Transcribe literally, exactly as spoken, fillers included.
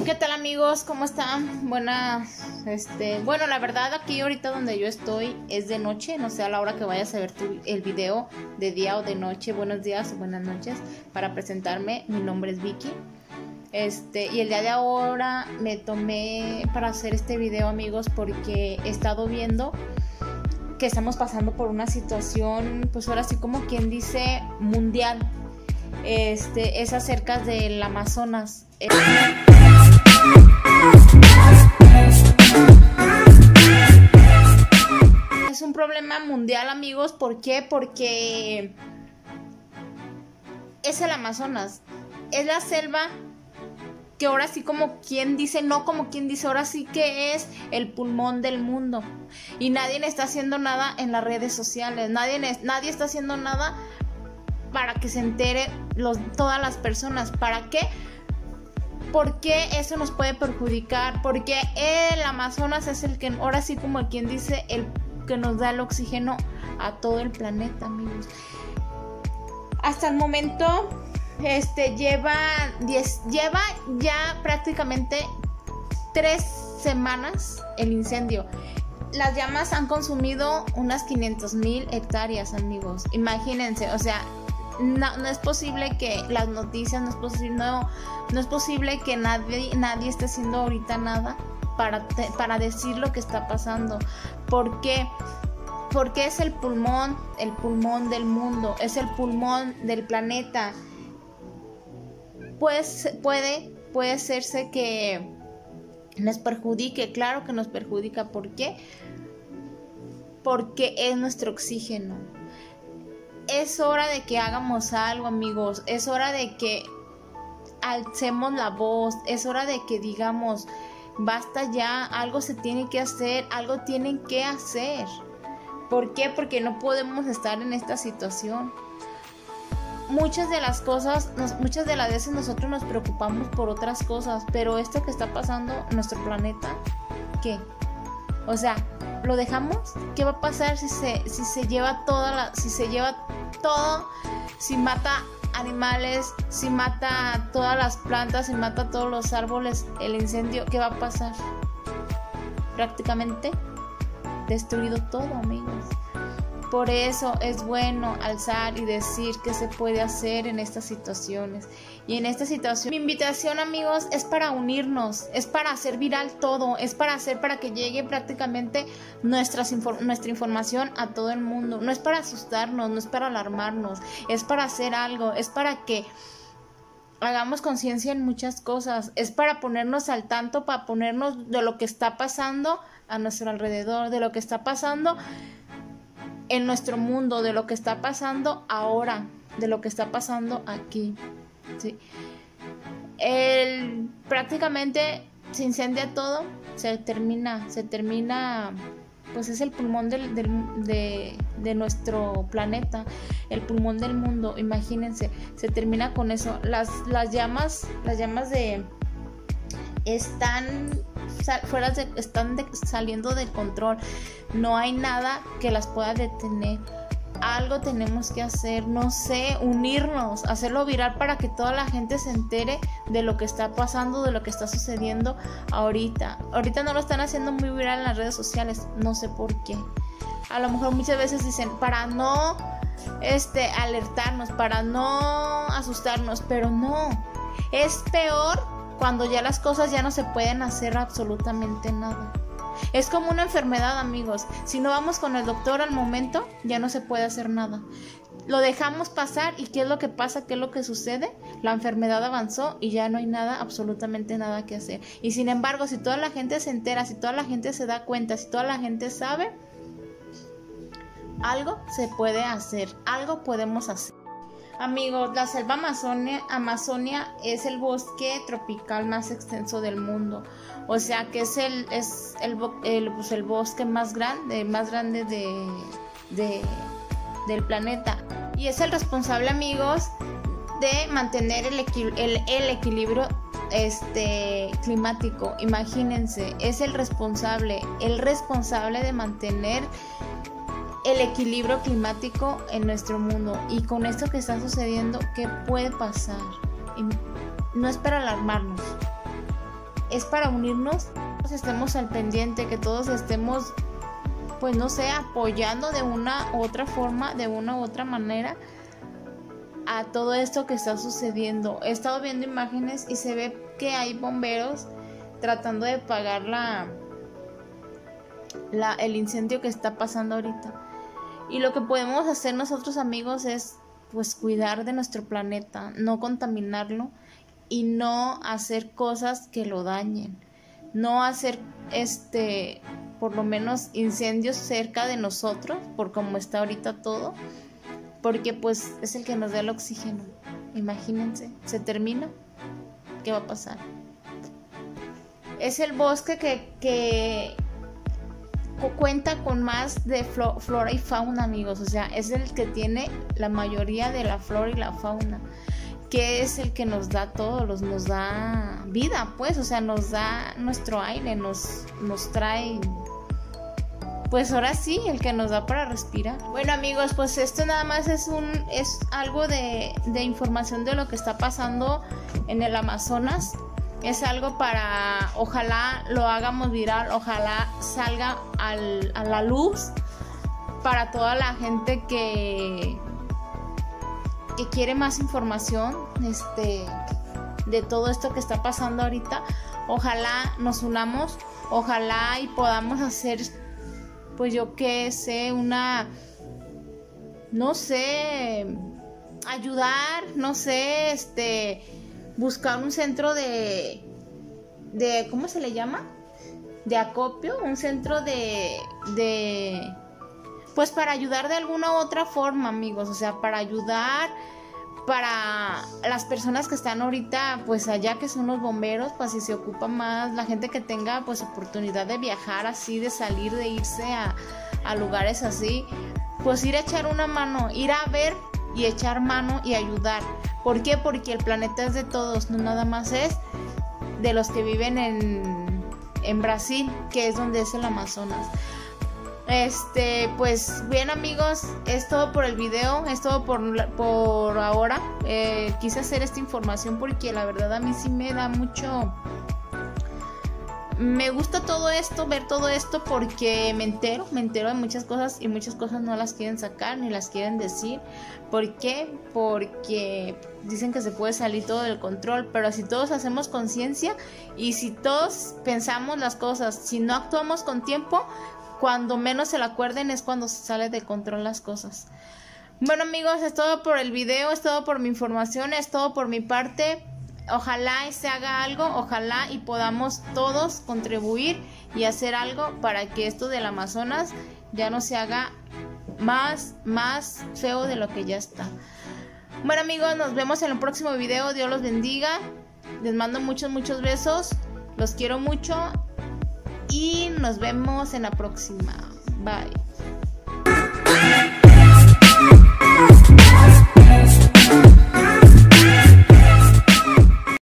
¿Qué tal, amigos? ¿Cómo están? Buenas, este, bueno, la verdad aquí ahorita donde yo estoy es de noche, no sé a la hora que vayas a ver tu, el video, de día o de noche. Buenos días o buenas noches. Para presentarme, mi nombre es Vicky. Este, y el día de ahora me tomé para hacer este video, amigos, porque he estado viendo que estamos pasando por una situación, pues ahora sí como quien dice, mundial. Este, es acerca del Amazonas. Es un problema mundial, amigos. ¿Por qué? Porque es el Amazonas. Es la selva que ahora sí como quien dice, no como quien dice, ahora sí que es el pulmón del mundo. Y nadie está haciendo nada en las redes sociales. Nadie, nadie está haciendo nada para que se entere los, todas las personas. ¿Para qué? Porque eso nos puede perjudicar. Porque el Amazonas es el que, ahora sí como quien dice, el que nos da el oxígeno a todo el planeta, amigos. Hasta el momento, este lleva diez, lleva ya prácticamente tres semanas el incendio. Las llamas han consumido unas quinientas mil hectáreas, amigos. Imagínense, o sea, No, no es posible que las noticias, no es posible, no, no es posible que nadie, nadie esté haciendo ahorita nada para, te, para decir lo que está pasando. ¿Por qué? Porque es el pulmón, el pulmón del mundo, es el pulmón del planeta. Pues puede, puede serse que nos perjudique, claro que nos perjudica. ¿Por qué? Porque es nuestro oxígeno. Es hora de que hagamos algo, amigos. Es hora de que alcemos la voz. Es hora de que digamos, basta ya, algo se tiene que hacer, algo tienen que hacer. ¿Por qué? Porque no podemos estar en esta situación. Muchas de las cosas, nos, muchas de las veces nosotros nos preocupamos por otras cosas, pero esto que está pasando en nuestro planeta, ¿qué? O sea, ¿lo dejamos? ¿Qué va a pasar si se, si se lleva toda la, si se lleva todo, si mata animales, si mata todas las plantas, si mata todos los árboles, el incendio? ¿Qué va a pasar? Prácticamente destruido todo, amigos. Por eso es bueno alzar y decir qué se puede hacer en estas situaciones. Y en esta situación, mi invitación, amigos, es para unirnos, es para hacer viral todo, es para hacer para que llegue prácticamente nuestras, nuestra información a todo el mundo. No es para asustarnos, no es para alarmarnos, es para hacer algo, es para que hagamos conciencia en muchas cosas, es para ponernos al tanto, para ponernos de lo que está pasando a nuestro alrededor, de lo que está pasando en nuestro mundo, de lo que está pasando ahora, de lo que está pasando aquí, ¿sí? El, prácticamente se incendia todo, se termina, se termina, pues es el pulmón del, del, de, de nuestro planeta, el pulmón del mundo. Imagínense, se termina con eso. Las, las llamas, las llamas de están fuera de, están de, saliendo de control. No hay nada que las pueda detener. Algo tenemos que hacer, no sé, unirnos, hacerlo viral para que toda la gente se entere de lo que está pasando, de lo que está sucediendo ahorita. Ahorita no lo están haciendo muy viral en las redes sociales, no sé por qué. A lo mejor muchas veces dicen para no este, alertarnos, para no asustarnos, pero no. Es peor cuando ya las cosas ya no se pueden hacer absolutamente nada. Es como una enfermedad, amigos. Si no vamos con el doctor al momento, ya no se puede hacer nada. Lo dejamos pasar y ¿qué es lo que pasa? ¿Qué es lo que sucede? La enfermedad avanzó y ya no hay nada, absolutamente nada que hacer. Y sin embargo, si toda la gente se entera, si toda la gente se da cuenta, si toda la gente sabe, algo se puede hacer, algo podemos hacer. Amigos, la selva Amazonia, Amazonia es el bosque tropical más extenso del mundo. O sea que es el, es el, el, pues el bosque más grande, más grande de, de, del planeta. Y es el responsable, amigos, de mantener el, equi, el, el equilibrio este, climático. Imagínense, es el responsable, el responsable de mantener el equilibrio climático en nuestro mundo. Y con esto que está sucediendo, ¿qué puede pasar? Y no es para alarmarnos, es para unirnos, todos estemos al pendiente, que todos estemos, pues no sé, apoyando de una u otra forma, de una u otra manera a todo esto que está sucediendo. He estado viendo imágenes y se ve que hay bomberos tratando de apagar la, la, el incendio que está pasando ahorita. Y lo que podemos hacer nosotros, amigos, es pues cuidar de nuestro planeta, no contaminarlo y no hacer cosas que lo dañen, no hacer este por lo menos incendios cerca de nosotros, por como está ahorita todo, porque pues es el que nos da el oxígeno. Imagínense, se termina, ¿qué va a pasar? Es el bosque que, que cuenta con más de flo, flora y fauna, amigos. O sea, es el que tiene la mayoría de la flora y la fauna, que es el que nos da todo, los, nos da vida, pues, o sea, nos da nuestro aire, nos, nos trae, pues ahora sí, el que nos da para respirar. Bueno, amigos, pues esto nada más es un es algo de, de información de lo que está pasando en el Amazonas. Es algo para, ojalá lo hagamos viral, ojalá salga al, a la luz para toda la gente que, que quiere más información este, de todo esto que está pasando ahorita. Ojalá nos unamos, ojalá y podamos hacer, pues yo qué sé, una, no sé, ayudar, no sé, este... buscar un centro de, de, ¿cómo se le llama? De acopio, un centro de, de, pues para ayudar de alguna u otra forma, amigos, o sea, para ayudar para las personas que están ahorita, pues allá, que son los bomberos, pues si se ocupa más, la gente que tenga, pues oportunidad de viajar así, de salir, de irse a, a lugares así, pues ir a echar una mano, ir a ver y echar mano y ayudar. ¿Por qué? Porque el planeta es de todos, no nada más es de los que viven en, en Brasil, que es donde es el Amazonas. Este, pues bien, amigos, es todo por el video, es todo por, por ahora. Eh, quise hacer esta información porque la verdad a mí sí me da mucho... Me gusta todo esto, ver todo esto, porque me entero, me entero de muchas cosas y muchas cosas no las quieren sacar ni las quieren decir. ¿Por qué? Porque dicen que se puede salir todo del control, pero si todos hacemos conciencia y si todos pensamos las cosas, si no actuamos con tiempo, cuando menos se lo acuerden es cuando se sale de control las cosas. Bueno, amigos, es todo por el video, es todo por mi información, es todo por mi parte. Ojalá y se haga algo, ojalá y podamos todos contribuir y hacer algo para que esto del Amazonas ya no se haga más, más feo de lo que ya está. Bueno, amigos, nos vemos en el próximo video. Dios los bendiga. Les mando muchos, muchos besos. Los quiero mucho y nos vemos en la próxima. Bye.